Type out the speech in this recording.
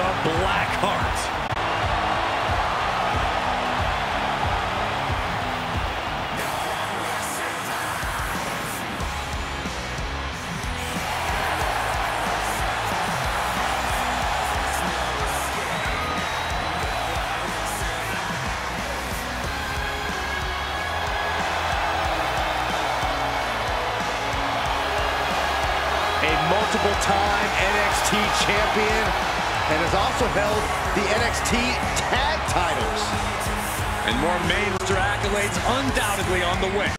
black heart. Multiple-time NXT champion and has also held the NXT tag titles. And more major accolades undoubtedly on the way.